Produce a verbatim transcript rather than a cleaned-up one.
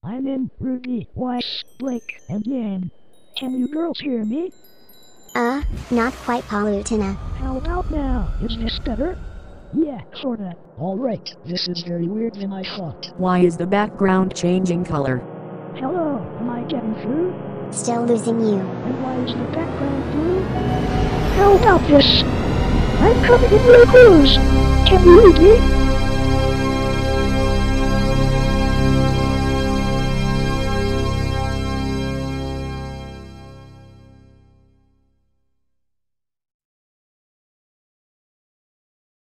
I'm in Ruby, Weiss, Blake, and Dan. Can you girls hear me? Uh, not quite, Palutena. How about now? Is this better? Yeah, sorta. Alright, this is very weird than I thought. Why is the background changing color? Hello, am I getting through? Still losing you. And why is the background blue? How about this? I'm coming in your clues. Can you read me?